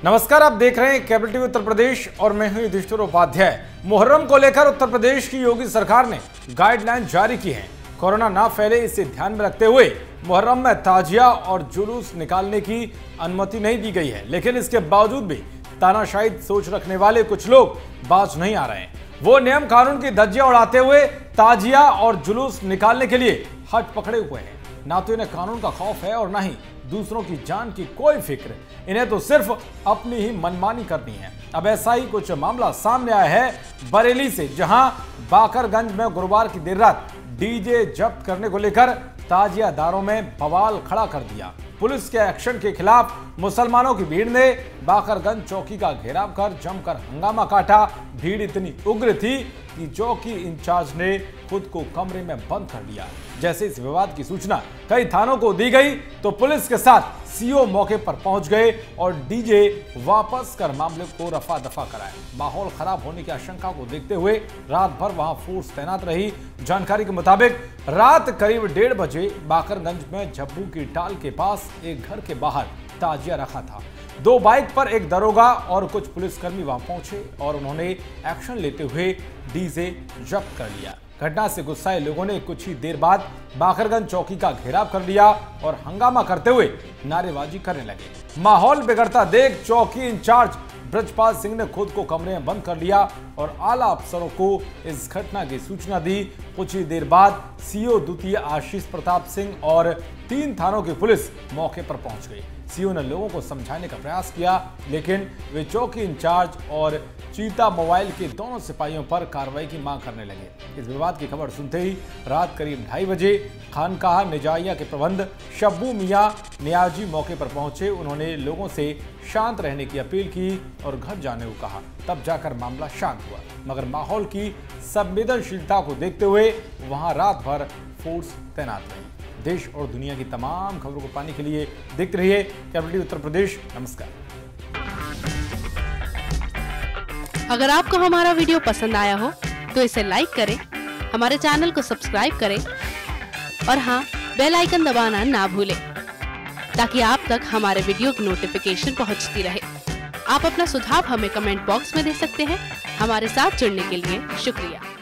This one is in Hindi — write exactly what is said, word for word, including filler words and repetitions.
नमस्कार, आप देख रहे हैं केबल टीवी उत्तर प्रदेश और मैं हूं युधिष्ठिर उपाध्याय। मुहर्रम को लेकर उत्तर प्रदेश की योगी सरकार ने गाइडलाइन जारी की है। कोरोना ना फैले इसे ध्यान में रखते हुए मुहर्रम में ताजिया और जुलूस निकालने की अनुमति नहीं दी गई है, लेकिन इसके बावजूद भी तानाशाही सोच रखने वाले कुछ लोग बाज नहीं आ रहे हैं। वो नियम कानून की धज्जियां उड़ाते हुए ताजिया और जुलूस निकालने के लिए हट पकड़े हुए हैं। ना तो इन्हें कानून का खौफ है और ना ही दूसरों की जान की कोई फिक्र। इन्हें तो सिर्फ अपनी ही मनमानी करनी है। अब ऐसा ही कुछ मामला सामने आया है बरेली से, जहां बाकरगंज में गुरुवार की देर रात डीजे जब्त करने को लेकर ताजियादारों में बवाल खड़ा कर दिया। पुलिस के एक्शन के खिलाफ मुसलमानों की भीड़ ने बाकरगंज चौकी का घेराव कर जमकर हंगामा काटा। भीड़ इतनी उग्र थी कि चौकी इंचार्ज ने खुद को कमरे में बंद कर लिया। जैसे इस विवाद की सूचना कई थानों को दी गई तो पुलिस के साथ सीओ मौके पर पहुंच गए और डीजे वापस कर मामले को रफा दफा कराया। माहौल खराब होने की आशंका को देखते हुए रात भर वहां फोर्स तैनात रही। जानकारी के मुताबिक रात करीब डेढ़ बजे बाकरगंज में झब्बू की टाल के पास एक घर के बाहर ताजिया रखा था। दो बाइक पर एक दरोगा और कुछ पुलिसकर्मी वहां पहुंचे और उन्होंने एक्शन लेते हुए डीजे जब्त कर लिया। घटना से गुस्साए लोगों ने कुछ ही देर बाद बाकरगंज चौकी का घेराव कर लिया और हंगामा करते हुए नारेबाजी करने लगे। माहौल बिगड़ता देख चौकी इंचार्ज ब्रजपाल सिंह ने खुद को कमरे में बंद कर लिया और आला अफसरों को इस घटना की सूचना दी। कुछ ही देर बाद सीओ द्वितीय आशीष प्रताप सिंह और तीन थानों की पुलिस मौके पर पहुंच गई। सीओ ने लोगों को समझाने का प्रयास किया, लेकिन वे चौकी इंचार्ज और चीता मोबाइल के दोनों सिपाहियों पर कार्रवाई की मांग करने लगे। इस विवाद की खबर सुनते ही रात करीब ढाई बजे खानकाह निजाइया के प्रबंध शब्बू मियां नियाजी मौके पर पहुंचे। उन्होंने लोगों से शांत रहने की अपील की और घर जाने को कहा। तब जाकर मामला शांत हुआ, मगर माहौल की संवेदनशीलता को देखते हुए वहां रात भर फोर्स तैनात रही। देश और दुनिया की तमाम खबरों को पाने के लिए देखते रहिए केबल टीवी उत्तर प्रदेश। नमस्कार। अगर आपको हमारा वीडियो पसंद आया हो तो इसे लाइक करें, हमारे चैनल को सब्सक्राइब करें और हाँ, बेल आइकन दबाना ना भूलें ताकि आप तक हमारे वीडियो की नोटिफिकेशन पहुंचती रहे। आप अपना सुझाव हमें कमेंट बॉक्स में दे सकते हैं। हमारे साथ जुड़ने के लिए शुक्रिया।